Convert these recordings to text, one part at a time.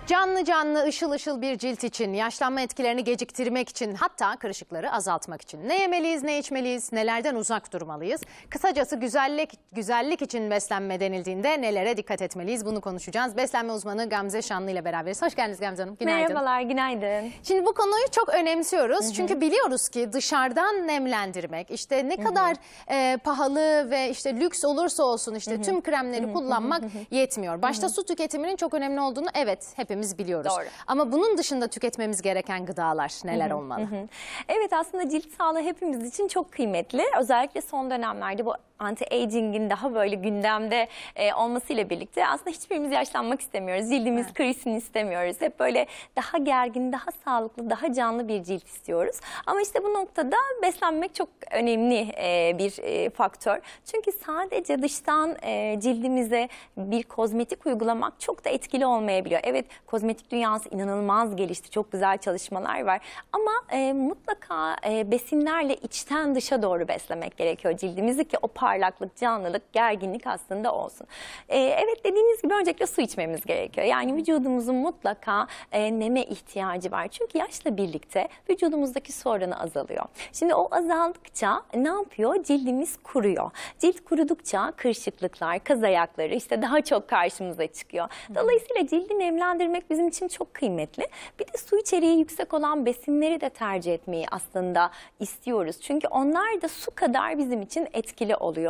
Canlı canlı, ışıl ışıl bir cilt için, yaşlanma etkilerini geciktirmek için, hatta kırışıkları azaltmak için ne yemeliyiz, ne içmeliyiz, nelerden uzak durmalıyız? Kısacası güzellik için beslenme denildiğinde nelere dikkat etmeliyiz? Bunu konuşacağız. Beslenme uzmanı Gamze Şanlı ile beraberiz. Hoş geldiniz Gamze Hanım. Günaydın. Merhabalar, günaydın. Şimdi bu konuyu çok önemsiyoruz. Çünkü biliyoruz ki dışarıdan nemlendirmek, işte ne kadar pahalı ve işte lüks olursa olsun işte tüm kremleri kullanmak yetmiyor. Başta su tüketiminin çok önemli olduğunu hepimiz biliyoruz. Doğru. Ama bunun dışında tüketmemiz gereken gıdalar neler olmalı? Evet, aslında cilt sağlığı hepimiz için çok kıymetli. Özellikle son dönemlerde bu anti-aging'in daha böyle gündemde olmasıyla birlikte aslında hiçbirimiz yaşlanmak istemiyoruz. Cildimiz kırışsın istemiyoruz. Hep böyle daha gergin, daha sağlıklı, daha canlı bir cilt istiyoruz. Ama işte bu noktada beslenmek çok önemli bir faktör. Çünkü sadece dıştan cildimize bir kozmetik uygulamak çok da etkili olmayabiliyor. Evet, kozmetik dünyası inanılmaz gelişti. Çok güzel çalışmalar var. Ama mutlaka besinlerle içten dışa doğru beslemek gerekiyor cildimizi ki o parlaklık, canlılık, gerginlik aslında olsun. Evet, dediğiniz gibi öncelikle su içmemiz gerekiyor. Yani vücudumuzun mutlaka neme ihtiyacı var. Çünkü yaşla birlikte vücudumuzdaki su oranı azalıyor. Şimdi o azaldıkça ne yapıyor? Cildimiz kuruyor. Cilt kurudukça kırışıklıklar, kaz ayakları işte daha çok karşımıza çıkıyor. Dolayısıyla cildi nemlendirmek bizim için çok kıymetli. Bir de su içeriği yüksek olan besinleri de tercih etmeyi aslında istiyoruz. Çünkü onlar da su kadar bizim için etkili oluyor.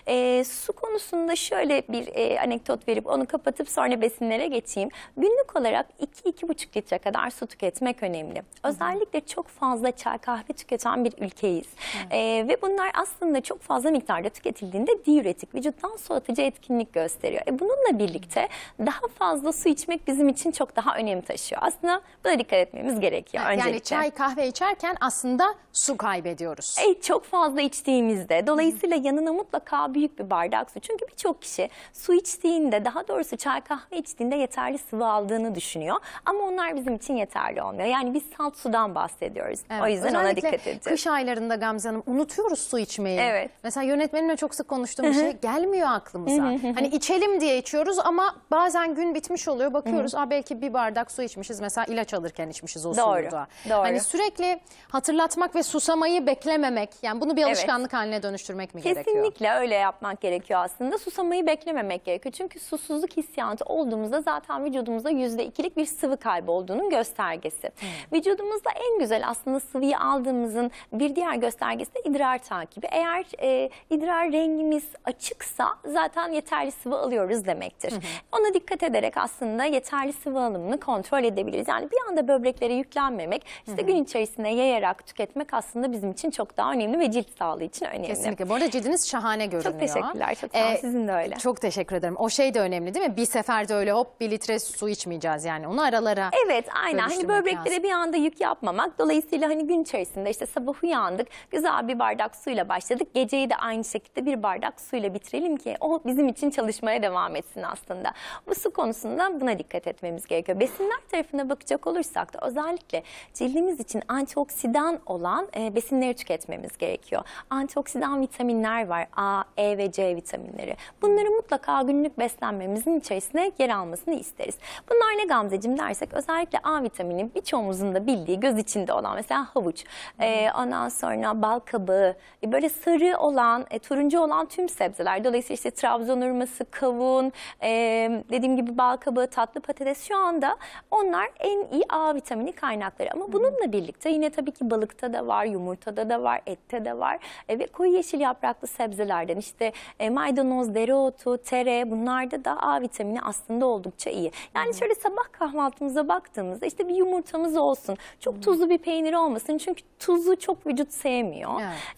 Su konusunda şöyle bir anekdot verip onu kapatıp sonra besinlere geçeyim. Günlük olarak 2-2,5 litre kadar su tüketmek önemli. Özellikle çok fazla çay kahve tüketen bir ülkeyiz. Ve bunlar aslında çok fazla miktarda tüketildiğinde diüretik, vücuttan soğutucu etkinlik gösteriyor. Bununla birlikte daha fazla su içmek bizim için çok daha önem taşıyor. Aslında buna dikkat etmemiz gerekiyor öncelikle. Yani çay kahve içerken aslında su kaybediyoruz. Çok fazla içtiğimizde dolayısıyla yanına mutlaka büyük bir bardak su. Çünkü birçok kişi su içtiğinde, daha doğrusu çay kahve içtiğinde yeterli sıvı aldığını düşünüyor. Ama onlar bizim için yeterli olmuyor. Yani biz salt sudan bahsediyoruz. Evet, o yüzden ona dikkat edeceğiz. Kış aylarında Gamze Hanım unutuyoruz su içmeyi. Evet. Mesela yönetmenimle çok sık konuştuğum bir şey gelmiyor aklımıza. Hani içelim diye içiyoruz ama bazen gün bitmiş oluyor. Bakıyoruz belki bir bardak su içmişiz. Mesela ilaç alırken içmişiz o suyu da. Doğru. Hani sürekli hatırlatmak ve susamayı beklememek. Yani bunu bir alışkanlık haline dönüştürmek mi gerekiyor? Kesinlikle öyle yapmak gerekiyor aslında. Susamayı beklememek gerekiyor. Çünkü susuzluk hissiyatı olduğumuzda zaten vücudumuzda %2'lik bir sıvı kaybı olduğunun göstergesi. Vücudumuzda en güzel aslında sıvıyı aldığımızın bir diğer göstergesi de idrar takibi. Eğer idrar rengimiz açıksa zaten yeterli sıvı alıyoruz demektir. Ona dikkat ederek aslında yeterli sıvı alımını kontrol edebiliriz. Yani bir anda böbreklere yüklenmemek, işte gün içerisinde yayarak tüketmek aslında bizim için çok daha önemli ve cilt sağlığı için önemli. Kesinlikle. Bu arada cildiniz şahane görünüyor. Çok teşekkürler. Çok sağ olun. Sizin de öyle. Çok teşekkür ederim. O şey de önemli değil mi? Bir seferde öyle hop 1 litre su içmeyeceğiz yani. Onu aralara Evet, aynen. Hani böbreklere lazım. bir anda yük yapmamak. Dolayısıyla hani gün içerisinde işte sabah uyandık, güzel bir bardak suyla başladık. Geceyi de aynı şekilde bir bardak suyla bitirelim ki o bizim için çalışmaya devam etsin aslında. Bu su konusunda buna dikkat etmemiz gerekiyor. Besinler tarafına bakacak olursak da özellikle cildimiz için antioksidan olan besinleri tüketmemiz gerekiyor. Antioksidan vitaminler var. A, E ve C vitaminleri. Bunları mutlaka günlük beslenmemizin içerisine yer almasını isteriz. Bunlar ne Gamzeciğim dersek özellikle A vitamini birçoğumuzun da bildiği göz içinde olan mesela havuç. Ondan sonra bal kabağı, böyle sarı olan, turuncu olan tüm sebzeler. Dolayısıyla işte Trabzon hurması, kavun, dediğim gibi bal kabağı, tatlı patates şu anda onlar en iyi A vitamini kaynakları. Ama bununla birlikte yine tabii ki balıkta da var, yumurtada da var, ette de var. Ve koyu yeşil yapraklı sebzelerden işte maydanoz, dereotu, tere bunlarda da A vitamini aslında oldukça iyi. Yani şöyle sabah kahvaltımıza baktığımızda işte bir yumurtamız olsun. Çok tuzlu bir peynir olmasın. Çünkü tuzu çok vücut sevmiyor.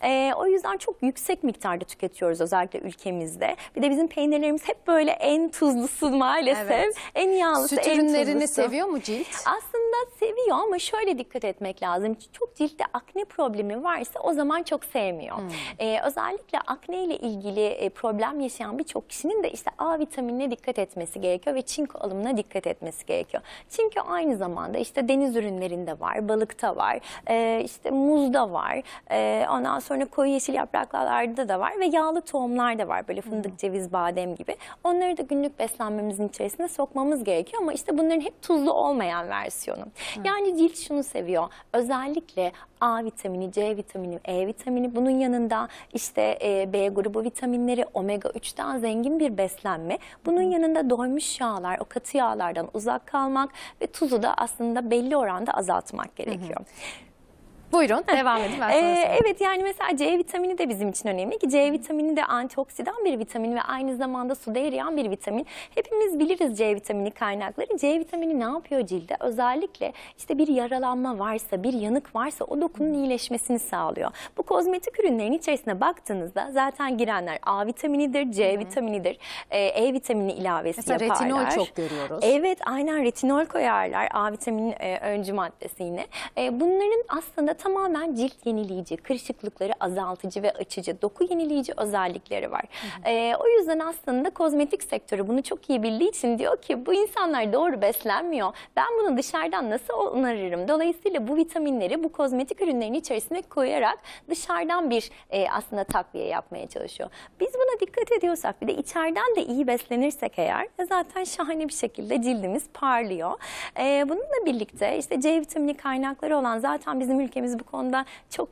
O yüzden çok yüksek miktarda tüketiyoruz özellikle ülkemizde. Bir de bizim peynirlerimiz hep böyle en tuzlusu maalesef. En yağlısı, Süt en ürünlerini tuzlusu. seviyor mu cilt? Aslında seviyor ama şöyle dikkat etmek lazım. Çok ciltte akne problemi varsa o zaman çok sevmiyor. Özellikle akne ile ilgili problem yaşayan birçok kişinin de işte A vitaminine dikkat etmesi gerekiyor ve çinko alımına dikkat etmesi gerekiyor. Çinko aynı zamanda işte deniz ürünlerinde var, balıkta var, işte muzda var, ondan sonra koyu yeşil yapraklarda da var ve yağlı tohumlar da var. Böyle fındık, ceviz, badem gibi. Onları da günlük beslenmemizin içerisine sokmamız gerekiyor ama işte bunların hep tuzlu olmayan versiyonu. Yani cilt şunu seviyor. Özellikle A vitamini, C vitamini, E vitamini, bunun yanında işte B grubu vitaminleri, omega 3'ten zengin bir beslenme. Bunun yanında doymuş yağlar, o katı yağlardan uzak kalmak ve tuzu da aslında belli oranda azaltmak gerekiyor. Buyurun devam edin. Evet, yani mesela C vitamini de bizim için önemli ki C vitamini de antioksidan bir vitamin ve aynı zamanda suda eriyen bir vitamin. Hepimiz biliriz C vitamini kaynakları. C vitamini ne yapıyor cilde? Özellikle işte bir yaralanma varsa, bir yanık varsa o dokunun iyileşmesini sağlıyor. Bu kozmetik ürünlerin içerisine baktığınızda zaten girenler A vitaminidir, C vitaminidir, E vitamini ilavesi mesela yaparlar. retinol çok görüyoruz. Evet, aynen, retinol koyarlar. A vitaminin öncü maddesi yine. Bunların aslında tamamen cilt yenileyici, kırışıklıkları azaltıcı ve açıcı, doku yenileyici özellikleri var. O yüzden aslında kozmetik sektörü bunu çok iyi bildiği için diyor ki bu insanlar doğru beslenmiyor. Ben bunu dışarıdan nasıl onarırım? Dolayısıyla bu vitaminleri bu kozmetik ürünlerin içerisine koyarak dışarıdan bir aslında takviye yapmaya çalışıyor. Biz buna dikkat ediyorsak, bir de içeriden de iyi beslenirsek eğer zaten şahane bir şekilde cildimiz parlıyor. Bununla birlikte işte C vitamini kaynakları olan, zaten bizim ülkemiz bu konuda çok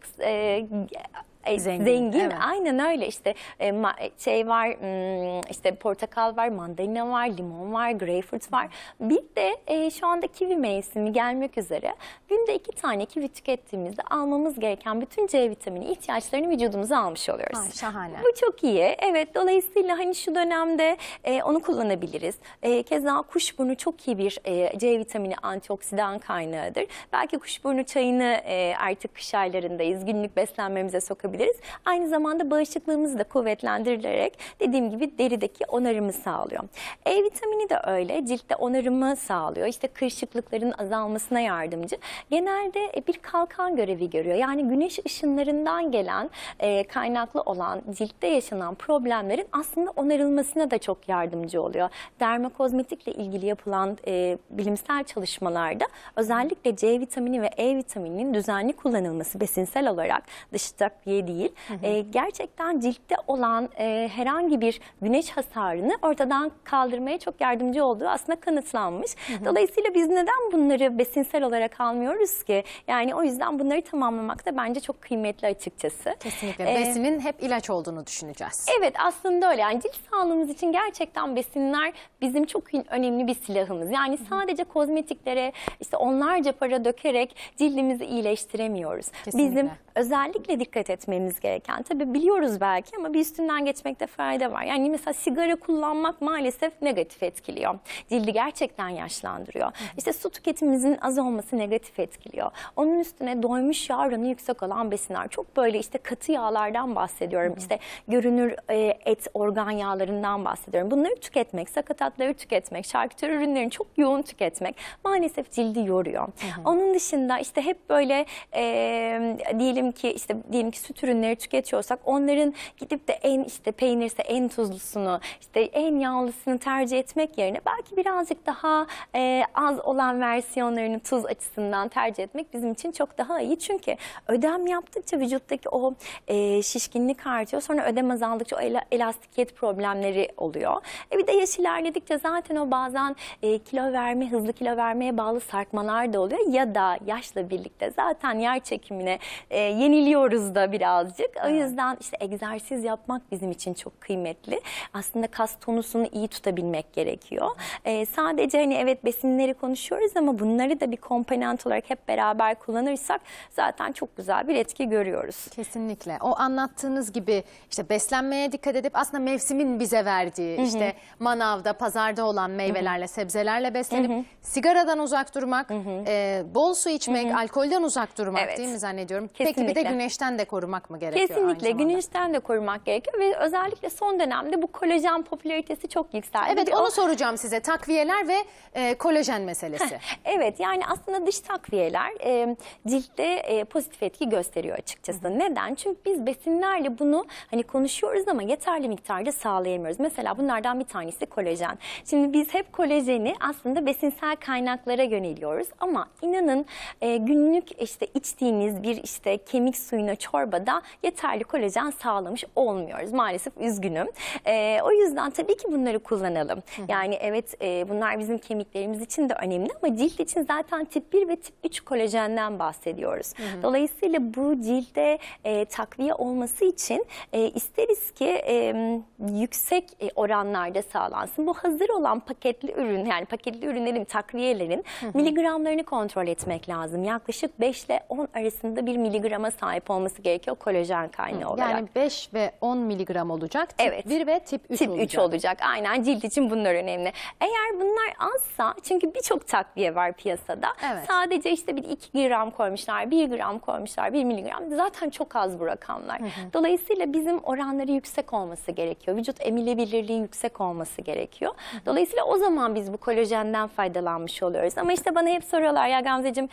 zengin. Evet. Aynen öyle. İşte şey var, işte portakal var, mandalina var, limon var, greyfurt var. Bir de şu anda kivi mevsimi gelmek üzere. Günde 2 tane kivi tükettiğimizde almamız gereken bütün C vitamini ihtiyaçlarını vücudumuza almış oluyoruz. Ay, şahane. Bu çok iyi. Evet, dolayısıyla hani şu dönemde onu kullanabiliriz. Keza kuşburnu çok iyi bir C vitamini antioksidan kaynağıdır. Belki kuşburnu çayını artık kış aylarındayız, günlük beslenmemize sokabiliriz. Aynı zamanda bağışıklığımızı da kuvvetlendirilerek dediğim gibi derideki onarımı sağlıyor. E vitamini de öyle, ciltte onarımı sağlıyor. İşte kırışıklıkların azalmasına yardımcı. Genelde bir kalkan görevi görüyor. Yani güneş ışınlarından gelen kaynaklı olan ciltte yaşanan problemlerin aslında onarılmasına da çok yardımcı oluyor. Dermokozmetikle ilgili yapılan bilimsel çalışmalarda özellikle C vitamini ve E vitamininin düzenli kullanılması besinsel olarak, dış takviye değil, gerçekten ciltte olan herhangi bir güneş hasarını ortadan kaldırmaya çok yardımcı olduğu aslında kanıtlanmış. Dolayısıyla biz neden bunları besinsel olarak almıyoruz ki? Yani o yüzden bunları tamamlamak da bence çok kıymetli açıkçası. Kesinlikle. Besinin hep ilaç olduğunu düşüneceğiz. Evet, aslında öyle. Yani cilt sağlığımız için gerçekten besinler bizim çok önemli bir silahımız. Yani sadece kozmetiklere işte onlarca para dökerek cildimizi iyileştiremiyoruz. Kesinlikle. Bizim özellikle dikkat etmemiz gereken, tabii biliyoruz belki ama bir üstünden geçmekte fayda var. Yani mesela sigara kullanmak maalesef negatif etkiliyor. Cildi gerçekten yaşlandırıyor. İşte su tüketimimizin az olması negatif etkiliyor. Onun üstüne doymuş yağ oranı yüksek olan besinler. Çok böyle işte katı yağlardan bahsediyorum. İşte görünür et, organ yağlarından bahsediyorum. Bunları tüketmek, sakatatları tüketmek, şarküteri ürünlerini çok yoğun tüketmek maalesef cildi yoruyor. Onun dışında işte hep böyle diyelim ki süt ürünleri tüketiyorsak onların gidip de en işte peynirse en tuzlusunu, işte en yağlısını tercih etmek yerine belki birazcık daha az olan versiyonlarını tuz açısından tercih etmek bizim için çok daha iyi. Çünkü ödem yaptıkça vücuttaki o şişkinlik artıyor. Sonra ödem azaldıkça o elastikiyet problemleri oluyor. Bir de yaş ilerledikçe zaten o bazen kilo verme, hızlı kilo vermeye bağlı sarkmalar da oluyor. Ya da yaşla birlikte zaten yer çekimine yeniliyoruz da birazcık. O yüzden işte egzersiz yapmak bizim için çok kıymetli. Aslında kas tonusunu iyi tutabilmek gerekiyor. Sadece hani evet besinleri konuşuyoruz ama bunları da bir komponent olarak hep beraber kullanırsak zaten çok güzel bir etki görüyoruz. Kesinlikle. O anlattığınız gibi işte beslenmeye dikkat edip aslında mevsimin bize verdiği işte manavda, pazarda olan meyvelerle, sebzelerle beslenip sigaradan uzak durmak, bol su içmek, alkolden uzak durmak Evet. değil mi zannediyorum? Kesinlikle. Peki bir de güneşten de korumak korumak mı gerekiyor? Kesinlikle aynı zamanda? güneşten de korumak gerekiyor ve özellikle son dönemde bu kolajen popülaritesi çok yükseldi. Evet, Ve onu soracağım size. Takviyeler ve kolajen meselesi. Evet, yani aslında dış takviyeler ciltte pozitif etki gösteriyor açıkçası. Neden? Çünkü biz besinlerle bunu hani konuşuyoruz ama yeterli miktarda sağlayamıyoruz. Mesela bunlardan bir tanesi kolajen. Şimdi biz hep kolajeni aslında besinsel kaynaklara yöneliyoruz ama inanın günlük işte içtiğiniz bir işte kemik suyuna, çorbada yeterli kolajen sağlamış olmuyoruz. Maalesef üzgünüm. O yüzden tabii ki bunları kullanalım. Yani evet, bunlar bizim kemiklerimiz için de önemli ama cilt için zaten tip 1 ve tip 3 kolajenden bahsediyoruz. Dolayısıyla bu cilde takviye olması için isteriz ki yüksek oranlarda sağlansın. Bu hazır olan paketli ürün, yani paketli ürünlerin, takviyelerin miligramlarını kontrol etmek lazım. Yaklaşık 5 ile 10 arasında bir miligrama sahip olması gerekiyor kolajen kaynağı olarak. Yani 5 ve 10 miligram olacak. Tip Evet. 1 ve tip 3 Tip olacak. 3 olacak. Aynen, cilt için bunlar önemli. Eğer bunlar azsa, çünkü birçok takviye var piyasada. Evet. Sadece işte bir 2 gram koymuşlar, 1 gram koymuşlar, 1 miligram. Zaten çok az bu rakamlar. Dolayısıyla bizim oranları yüksek olması gerekiyor. Vücut emilebilirliği yüksek olması gerekiyor. Dolayısıyla o zaman biz bu kolajenden faydalanmış oluyoruz. Ama işte bana hep soruyorlar, ya Gamzeciğim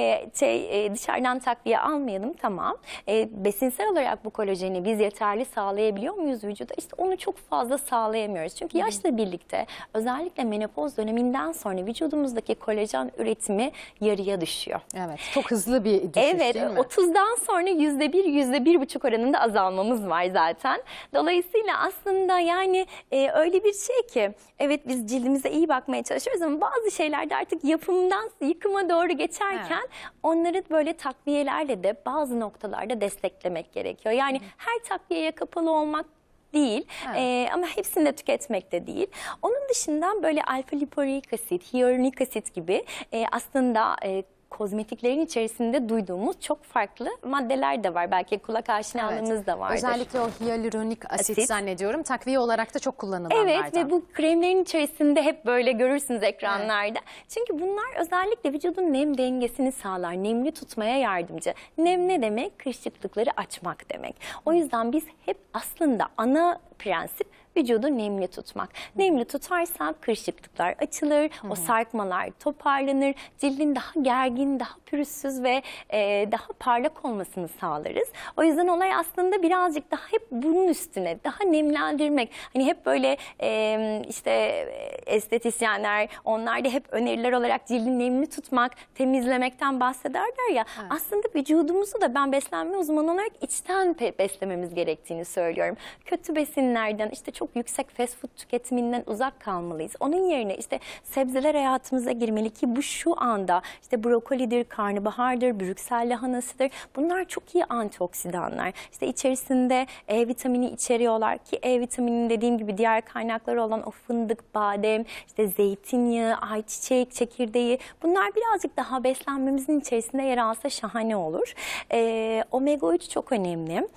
dışarıdan takviye almayalım, tamam. Besinsel olarak bu kolajeni biz yeterli sağlayabiliyor muyuz vücuda? İşte onu çok fazla sağlayamıyoruz. Çünkü yaşla birlikte, özellikle menopoz döneminden sonra vücudumuzdaki kolajen üretimi yarıya düşüyor. Evet, çok hızlı bir düşüş Evet, değil mi? 30'dan sonra %1, %1,5 oranında azalmamız var zaten. Dolayısıyla aslında yani öyle bir şey ki, evet biz cildimize iyi bakmaya çalışıyoruz ama bazı şeylerde artık yapımdan yıkıma doğru geçerken onları böyle takviyelerle de bazı noktalarda desteklemek gerekiyor. Yani her takviyeye kapalı olmak değil, ama hepsini de tüketmek de değil. Onun dışında böyle alfa lipoik asit, hyaluronik asit gibi aslında kozmetiklerin içerisinde duyduğumuz çok farklı maddeler de var. Belki kulak aşinalığımız da vardır. Özellikle o hyaluronik asit zannediyorum takviye olarak da çok kullanılanlardan. Evet ve bu kremlerin içerisinde hep böyle görürsünüz ekranlarda. Çünkü bunlar özellikle vücudun nem dengesini sağlar, nemli tutmaya yardımcı. Nem ne demek? Kırışıklıkları açmak demek. O yüzden biz hep aslında ana prensip vücudu nemli tutmak. Nemli tutarsak kırışıklıklar açılır, o sarkmalar toparlanır, cildin daha gergin, daha pürüzsüz ve daha parlak olmasını sağlarız. O yüzden olay aslında birazcık daha hep bunun üstüne, daha nemlendirmek. Hani hep böyle işte estetisyenler, onlar da hep öneriler olarak cildi nemli tutmak, temizlemekten bahsederler ya. Evet. Aslında vücudumuzu da ben beslenme uzmanı olarak içten beslememiz gerektiğini söylüyorum. Kötü besinlerden, işte çok yüksek fast food tüketiminden uzak kalmalıyız. Onun yerine işte sebzeler hayatımıza girmeli ki bu şu anda işte brokolidir, karnabahardır, Brüksel lahanasıdır. Bunlar çok iyi antioksidanlar. İşte içerisinde E vitamini içeriyorlar ki E vitamininin dediğim gibi diğer kaynakları olan o fındık, badem, işte zeytinyağı, ayçiçek çekirdeği, bunlar birazcık daha beslenmemizin içerisinde yer alsa şahane olur. Omega 3 çok önemli.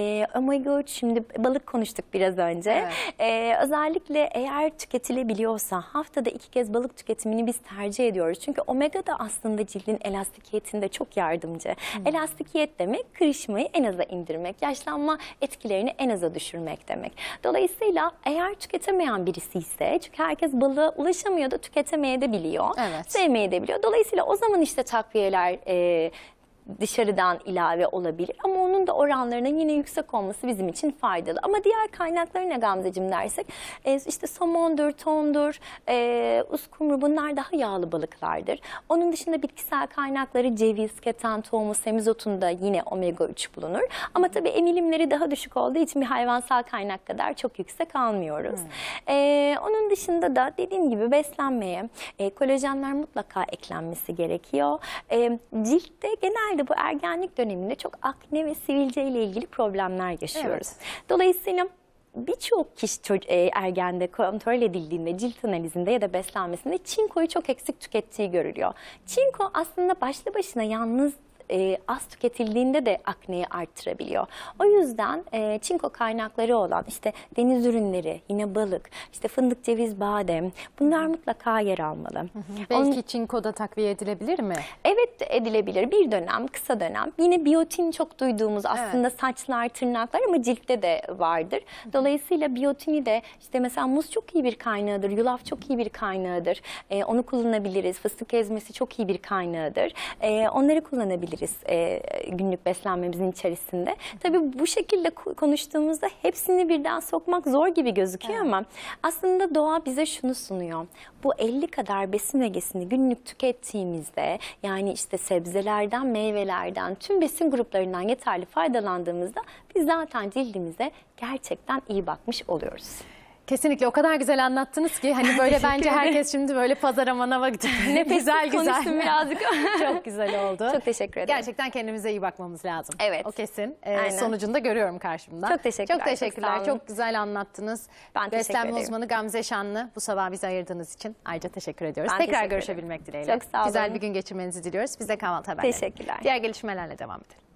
Omega 3, şimdi balık konuştuk biraz önce. Evet. Özellikle eğer tüketilebiliyorsa haftada 2 kez balık tüketimini biz tercih ediyoruz. Çünkü omega da aslında cildin elastikiyetinde çok yardımcı. Elastikiyet demek kırışmayı en aza indirmek, yaşlanma etkilerini en aza düşürmek demek. Dolayısıyla eğer tüketemeyen birisi ise, çünkü herkes balığa ulaşamıyor da tüketemeyebiliyor, sevmeyebiliyor. Dolayısıyla o zaman işte takviyeler dışarıdan ilave olabilir ama onun da oranlarının yine yüksek olması bizim için faydalı. Ama diğer kaynakları ne Gamzeciğim dersek, işte somondur, tondur, uskumru, bunlar daha yağlı balıklardır. Onun dışında bitkisel kaynakları ceviz, keten tohumu, semizotunda yine omega 3 bulunur. Ama tabii emilimleri daha düşük olduğu için bir hayvansal kaynak kadar çok yüksek almıyoruz. Onun dışında da dediğim gibi beslenmeye kolajenler mutlaka eklenmesi gerekiyor. Ciltte genelde bu ergenlik döneminde çok akne ve sivilce ile ilgili problemler yaşıyoruz. Dolayısıyla birçok kişi ergende kontrol edildiğinde cilt analizinde ya da beslenmesinde çinkoyu çok eksik tükettiği görülüyor. Çinko aslında başlı başına yalnız az tüketildiğinde de akneyi arttırabiliyor. O yüzden çinko kaynakları olan işte deniz ürünleri, yine balık, işte fındık, ceviz, badem, bunlar mutlaka yer almalı. Belki çinko da takviye edilebilir mi? Evet, edilebilir. Bir dönem, kısa dönem. Yine biyotin çok duyduğumuz aslında saçlar, tırnaklar ama ciltte de vardır. Dolayısıyla biyotini de işte mesela muz çok iyi bir kaynağıdır, yulaf çok iyi bir kaynağıdır. Onu kullanabiliriz. Fıstık ezmesi çok iyi bir kaynağıdır. Onları kullanabiliriz günlük beslenmemizin içerisinde. Tabii bu şekilde konuştuğumuzda hepsini birden sokmak zor gibi gözüküyor ama aslında doğa bize şunu sunuyor. Bu 50 kadar besin ögesini günlük tükettiğimizde, yani işte sebzelerden, meyvelerden, tüm besin gruplarından yeterli faydalandığımızda biz zaten cildimize gerçekten iyi bakmış oluyoruz. Kesinlikle o kadar güzel anlattınız ki hani böyle bence herkes şimdi böyle pazara manava gidip güzel Konuştum birazcık. Çok güzel oldu. Çok teşekkür ederim. Gerçekten kendimize iyi bakmamız lazım. Evet. O kesin. Aynen. Sonucunu da görüyorum karşımda. Çok teşekkürler, Çok teşekkürler. çok sağ olun. Çok güzel anlattınız. Ben teşekkür Beslenme ederim. uzmanı Gamze Şanlı bu sabah bize ayırdığınız için ayrıca teşekkür ediyoruz. Ben Tekrar teşekkür görüşebilmek dileğiyle. Çok sağ olun. Güzel bir gün geçirmenizi diliyoruz. Biz de kahvaltı haberleri. Teşekkürler. Diğer gelişmelerle devam edelim.